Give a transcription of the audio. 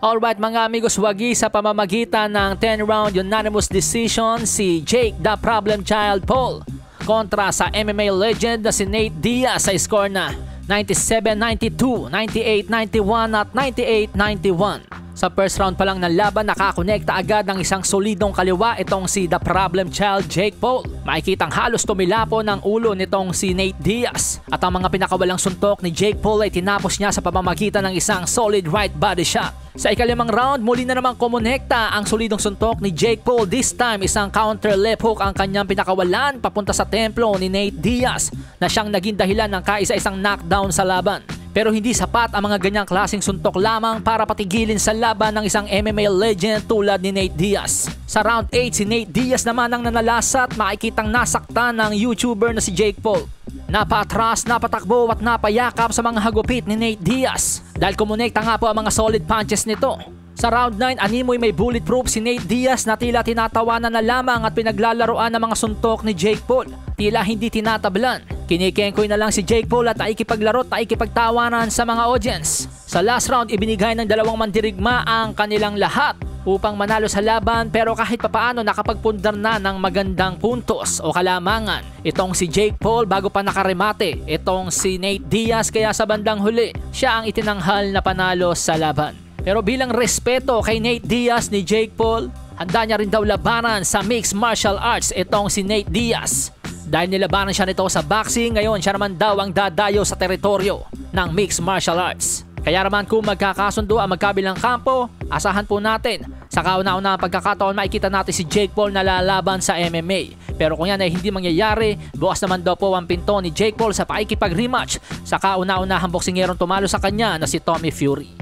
Alright mga amigos, wagi sa pamamagitan ng 10-round unanimous decision si Jake the Problem Child Paul kontra sa MMA legend na si Nate Diaz sa score na 97-92, 98-91 at 98-91. Sa first round pa lang ng laban, nakakonekta agad ng isang solidong kaliwa itong si The Problem Child Jake Paul. Makikitang halos tumilapo ng ulo nitong si Nate Diaz. At ang mga pinakawalang suntok ni Jake Paul ay tinapos niya sa pamamagitan ng isang solid right body shot. Sa ikalimang round, muli na namang kumonekta ang solidong suntok ni Jake Paul. This time, isang counter left hook ang kanyang pinakawalan papunta sa templo ni Nate Diaz na siyang naging dahilan ng kaisa-isang knockdown sa laban. Pero hindi sapat ang mga ganyang klaseng suntok lamang para patigilin sa laban ng isang MMA legend tulad ni Nate Diaz. Sa round 8, si Nate Diaz naman ang nanalasat, makikitang nasaktan ng YouTuber na si Jake Paul. Napatras, napatakbo at napayakap sa mga hagupit ni Nate Diaz dahil kumonekta nga po ang mga solid punches nito. Sa round 9, animoy may bulletproof si Nate Diaz na tila tinatawanan na lamang at pinaglalaroan ng mga suntok ni Jake Paul. Tila hindi tinatablan. Kinikengkoy na lang si Jake Paul at naikipaglaro at naikipagtawanan sa mga audience. Sa last round, ibinigay ng dalawang mandirigma ang kanilang lahat upang manalo sa laban, pero kahit papaano nakapagpundar na ng magandang puntos o kalamangan itong si Jake Paul bago pa nakaremate itong si Nate Diaz, kaya sa bandang huli siya ang itinanghal na panalo sa laban. Pero bilang respeto kay Nate Diaz ni Jake Paul, handa niya rin daw labanan sa mixed martial arts itong si Nate Diaz. Dahil nilabanan siya nito sa boxing, ngayon siya naman daw ang dadayo sa teritoryo ng mixed martial arts. Kaya naman kung magkakasundo ang magkabilang kampo, asahan po natin sa kauna-una pagkakataon makikita natin si Jake Paul na lalaban sa MMA. Pero kung yan ay hindi mangyayari, bukas naman daw po ang pinto ni Jake Paul sa pakikipag-rematch sa kauna-unahang boksingerong tumalo sa kanya na si Tommy Fury.